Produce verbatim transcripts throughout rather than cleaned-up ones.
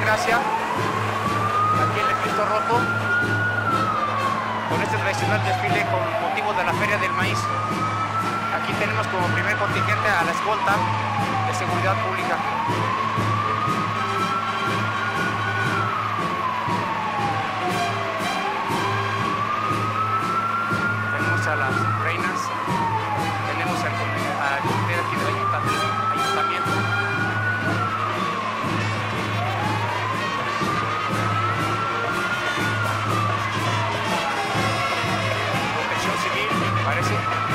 Gracia, aquí en el Cristo Roto, con este tradicional desfile con motivo de la Feria del Maíz. Aquí tenemos como primer contingente a la escolta de seguridad pública. Tenemos a las reinas, tenemos al comité aquí del ayuntamiento. Protección civil, me parece.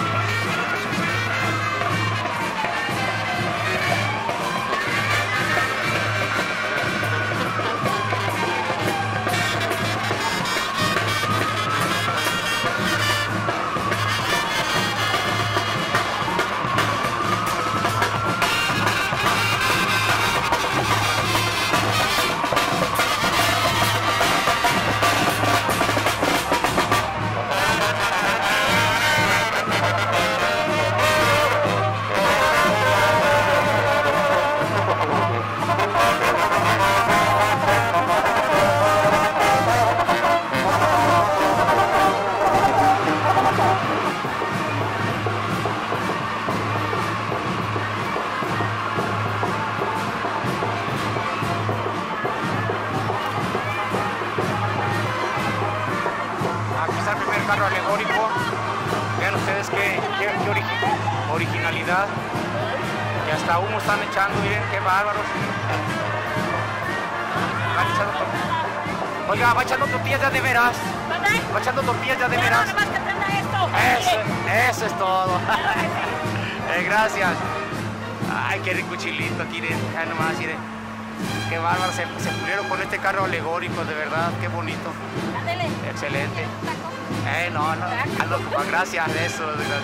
Carro alegórico, vean ustedes qué, qué, qué origi originalidad, que hasta humo están echando, miren qué bárbaros. Van echando Oiga, va echando tortillas ya de veras. Va echando tortillas ya de veras. Eso, eso es todo. eh, gracias. Ay, qué rico chilito, miren, ya nomás, miren. Qué bárbaro, se, se pulieron con este carro alegórico, de verdad, qué bonito. Excelente. Eh, no, no, ando, gracias, eso, gracias.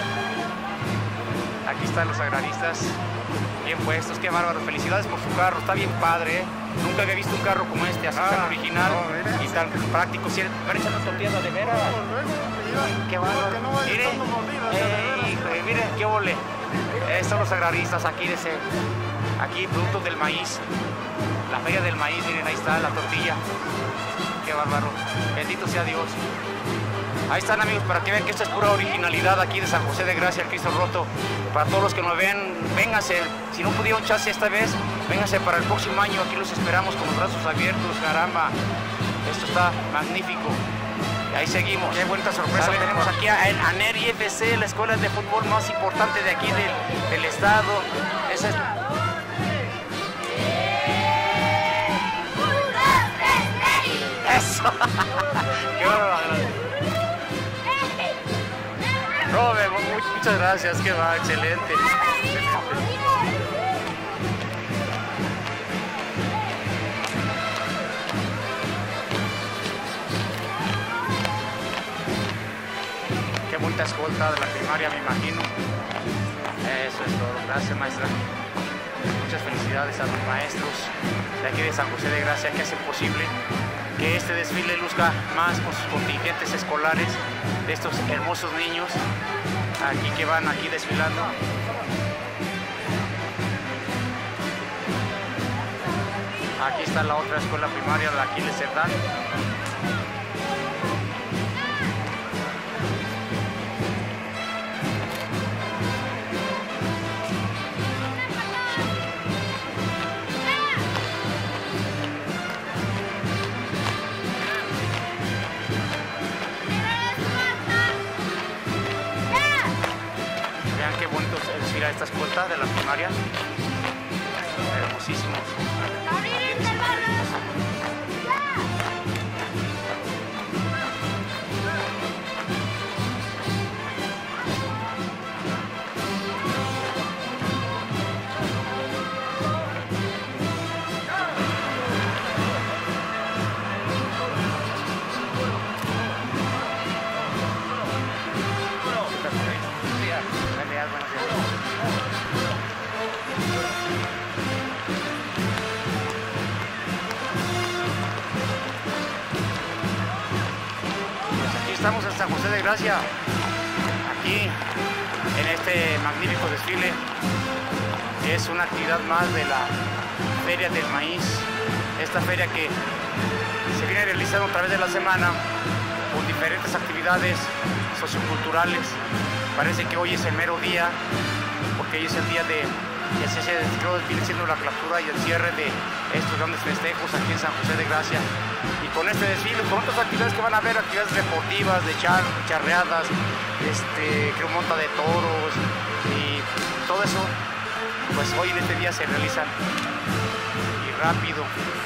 Aquí están los agraristas, bien puestos, qué bárbaro, felicidades por su carro, está bien padre, ¿eh? Nunca había visto un carro como este, así ah, tan original no, y tan práctico. Si van echando tortillas de veras. Qué bárbaro. Mire, eh, hijo, mire, qué ole. Estos son los agraristas aquí de ese, aquí productos del maíz, la feria del maíz, miren, ahí está la tortilla. Qué bárbaro, bendito sea Dios. Ahí están, amigos, para que vean que esto es pura originalidad aquí de San José de Gracia, el Cristo Roto. Para todos los que nos ven, vénganse. Si no pudieron echarse esta vez, vénganse para el próximo año. Aquí los esperamos con los brazos abiertos, caramba. Esto está magnífico. Y ahí seguimos. Qué bonita sorpresa ¿Sabe? Tenemos aquí a, a Neri F C, la escuela de fútbol más importante de aquí del, del estado. Esa es... Eso. Qué bárbaro. Robert, muchas gracias, que va, excelente. Qué bonita escolta de la primaria, me imagino. Eso es todo, gracias, maestra. Muchas felicidades a los maestros de aquí de San José de Gracia que hacen posible que este desfile luzca más con sus contingentes escolares de estos hermosos niños aquí que van aquí desfilando. Aquí está la otra escuela primaria, la Aquiles Cerdán. Vean qué bonito desfila esta escolta de la primaria. Hermosísimos. Estamos en San José de Gracia, aquí en este magnífico desfile. Es una actividad más de la Feria del Maíz. esta feria que se viene realizando a través de la semana con diferentes actividades socioculturales. Parece que hoy es el mero día, porque hoy es el día de que se creo que viene siendo la clausura y el cierre de estos grandes festejos aquí en San José de Gracia. Y con este desfile, con otras actividades que van a haber, actividades deportivas, de char, charreadas, este, creo monta de toros y todo eso, pues hoy en este día se realizan y rápido.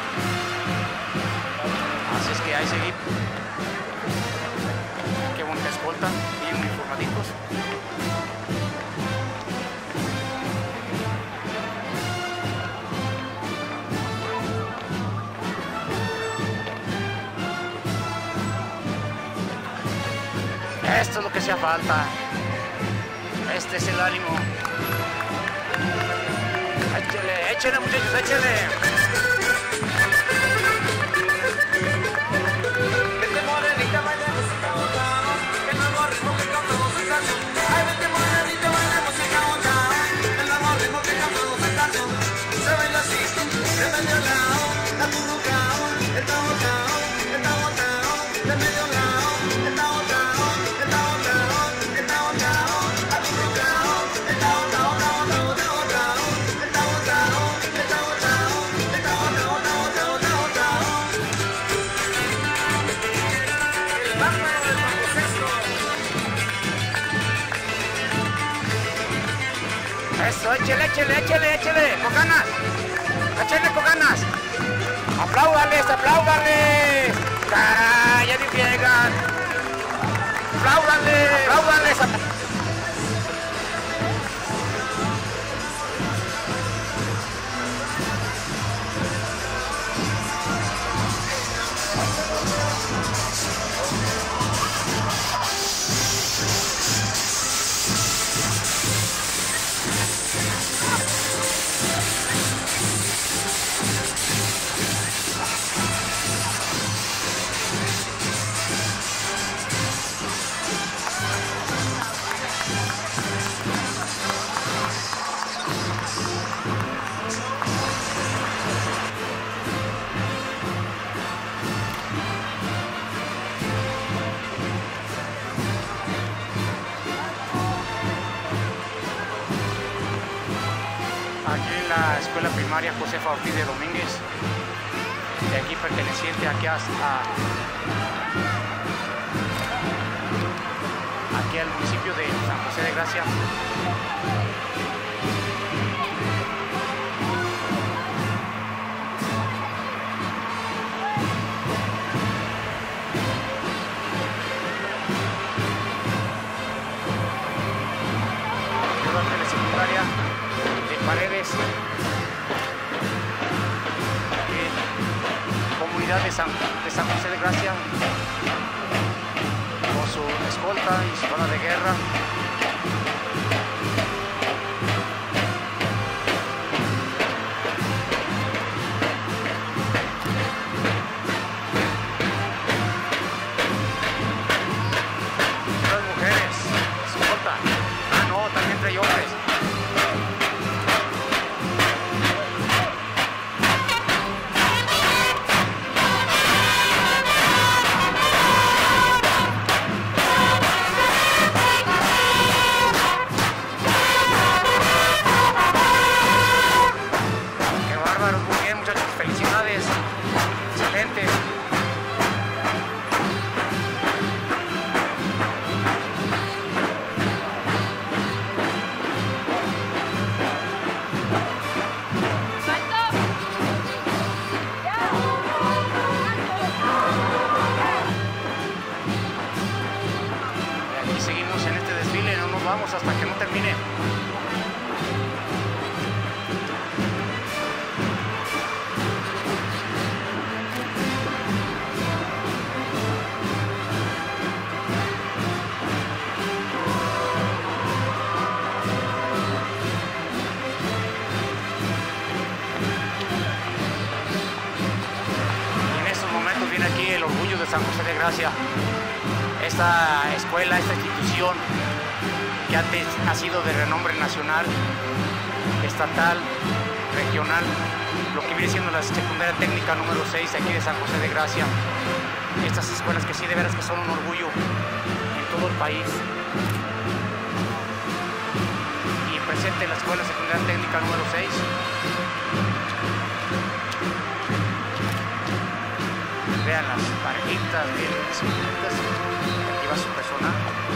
Así es que ahí seguimos. Qué bonita escolta, bien uniformaditos. Esto es lo que hacía falta. Este es el ánimo. Échale, échale muchachos, échale. Eso, échale, échale, échale, échale, con ganas, échale con ganas, apláudales, apláudales, caray, ya ni llegan, apláudales, apláudales. Aquí en la escuela primaria Josefa Ortiz de Domínguez, de aquí perteneciente aquí a, aquí al municipio de San José de Gracia. Yo de la secundaria Paredes, eh, comunidad de San, de San José de Gracia, con su escolta y su banda de guerra. Las mujeres, escolta. Ah, no, también trae hombres. Vamos hasta que no termine. Y en estos momentos viene aquí el orgullo de San José de Gracia. Esta escuela, esta institución que antes ha sido de renombre nacional, estatal, regional, lo que viene siendo la secundaria técnica número seis aquí de San José de Gracia. Estas escuelas que sí de veras que son un orgullo en todo el país. Y presente en la escuela secundaria técnica número seis. Vean las parejitas, bien disciplinas. Aquí va su personal.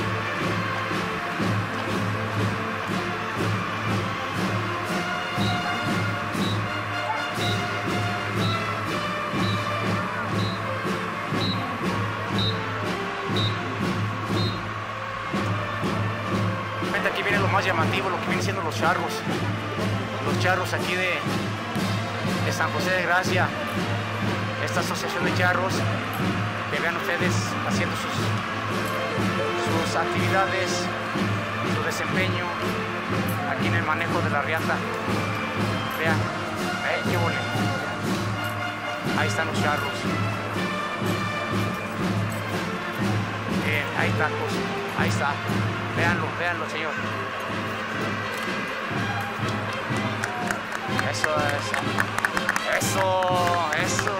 Aquí viene lo más llamativo, lo que vienen siendo los charros. Los charros aquí de, de San José de Gracia. Esta asociación de charros, que vean ustedes haciendo sus, sus actividades, su desempeño aquí en el manejo de la riata. Vean, eh, qué bonito. Ahí están los charros. Bien, ahí tacos, ahí está. Véanlo, véanlo, señor. Eso, eso. Eso, eso.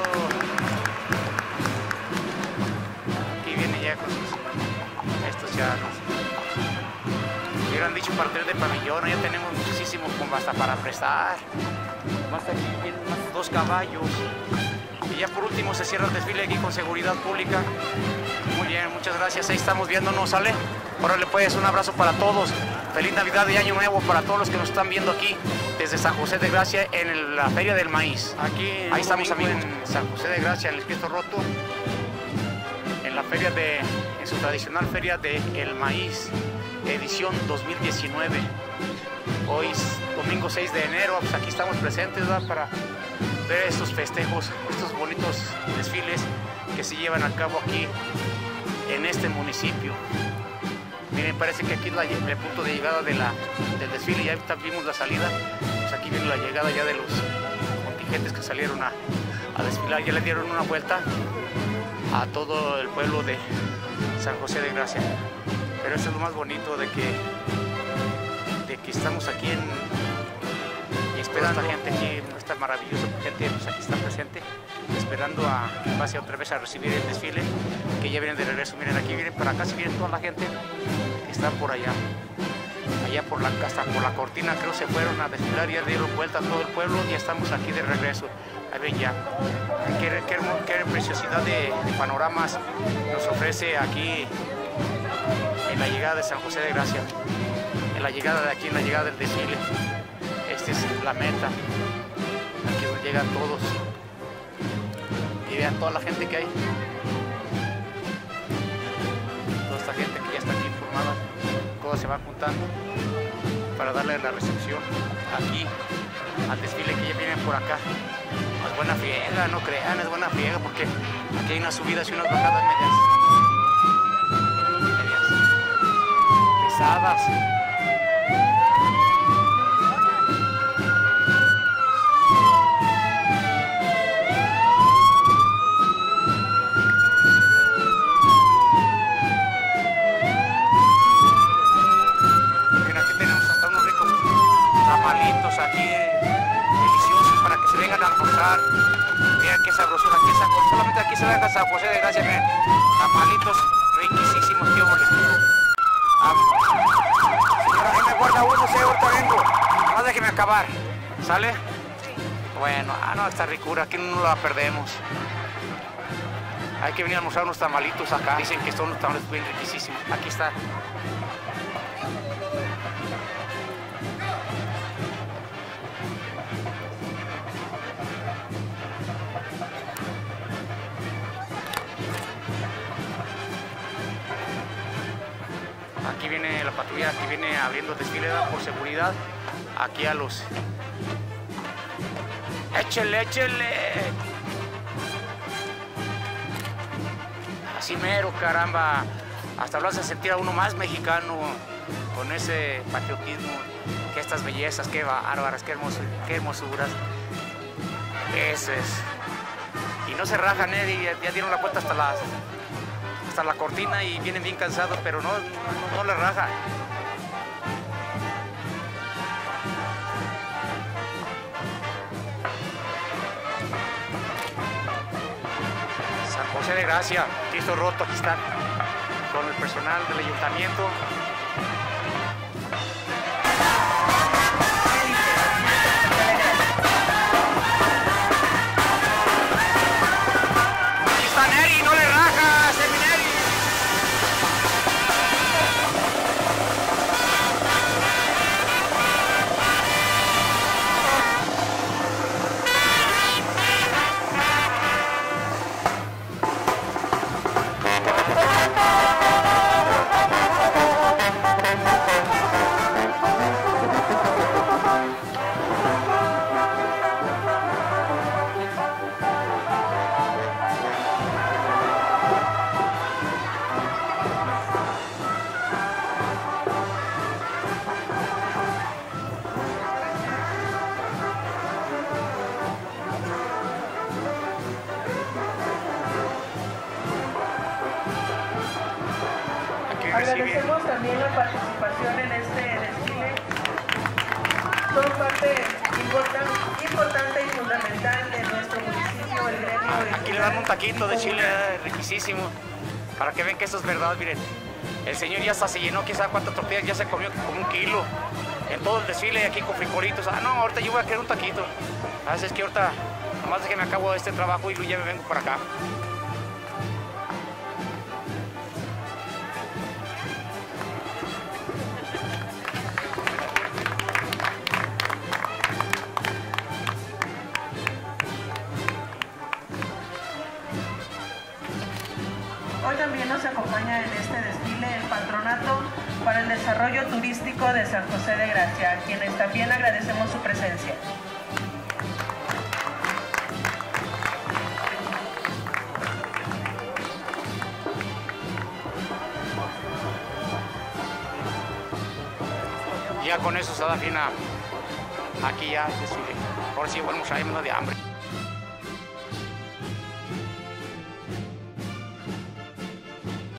Aquí viene ya con sus, estos charros. Hubieran dicho partir de pabellón, ya tenemos muchísimo como hasta para prestar. Más aquí vienen más dos caballos. Y ya por último se cierra el desfile aquí con seguridad pública. Muy bien, muchas gracias. Ahí estamos viéndonos, ¿sale? Órale pues, un abrazo para todos. Feliz Navidad y Año Nuevo para todos los que nos están viendo aquí desde San José de Gracia en la Feria del Maíz. Aquí Ahí estamos, amigos, en San José de Gracia, en el Cristo Roto, en la feria de, en su tradicional Feria del Maíz, edición dos mil diecinueve. Hoy es domingo seis de enero, pues aquí estamos presentes, ¿verdad?, para ver estos festejos, estos bonitos desfiles que se llevan a cabo aquí en este municipio. Miren, parece que aquí es la, el punto de llegada de la, del desfile. Ya ahorita vimos la salida, pues aquí viene la llegada ya de los contingentes que salieron a, a desfilar. Ya le dieron una vuelta a todo el pueblo de San José de Gracia. Pero eso es lo más bonito de que, de que estamos aquí en, y esperando a esta gente aquí, esta maravillosa gente, pues aquí está presente, esperando a que pase otra vez a recibir el desfile, que ya vienen de regreso. Miren, aquí vienen para acá, si viene toda la gente que está por allá, allá por la hasta por la cortina, creo se fueron a desfilar, ya dieron vuelta a todo el pueblo y ya estamos aquí de regreso. Ahí ven ya, qué, qué, qué preciosidad de, de panoramas nos ofrece aquí en la llegada de San José de Gracia, en la llegada de aquí, en la llegada del desfile. Esta es la meta, aquí donde llegan todos. Y vean toda la gente que hay, toda esta gente que ya está aquí formada, todos se van juntando para darle la recepción aquí al desfile que ya vienen por acá. Es buena friega, no crean, es buena friega porque aquí hay unas subidas y unas bajadas medias, medias pesadas. Aquí deliciosos para que se vengan a almorzar. Vean qué sabrosura, aquí está, solamente aquí se ve a San José de Gracia, miren, tamalitos riquísimos, qué ole. Ah, señora, ahí me guarda uno, sé, ahorita vengo, no déjeme acabar, ¿sale? Bueno, ah no, esta ricura, aquí no la perdemos. Hay que venir a almorzar unos tamalitos acá, dicen que son unos tamalitos bien riquísimos, aquí está. Aquí viene la patrulla, aquí viene abriendo desfile por seguridad. Aquí a los... ¡Échele, échele! Así mero, caramba. Hasta lo hace sentir a uno más mexicano con ese patriotismo. Que estas bellezas, qué bárbaras, qué, hermos, qué hermosuras. Eso es. Y no se rajan, ¿eh? Ya, ya dieron la vuelta hasta las... hasta la cortina y vienen bien cansados, pero no, no, no le raja. San José de Gracia, Cristo roto, aquí están con el personal del ayuntamiento. Aquí está Neri, no le rajas, mi Neri. Agradecemos también la participación en este desfile. Son parte importante, importante y fundamental de nuestro municipio, el gremio. Aquí le dan un taquito de chile eh, riquísimo, para que vean que eso es verdad. Miren, el señor ya hasta se llenó, quién sabe cuántas tortillas, ya se comió como un kilo en todo el desfile aquí con frijolitos. Ah, no, ahorita yo voy a querer un taquito. Así es que ahorita, nomás de que me acabo este trabajo y ya me vengo por acá. Hoy también nos acompaña en este desfile el Patronato para el Desarrollo Turístico de San José de Gracia, a quienes también agradecemos su presencia. Ya con eso se da fin a aquí ya el desfile. Ahora sí, bueno, hay menos de hambre.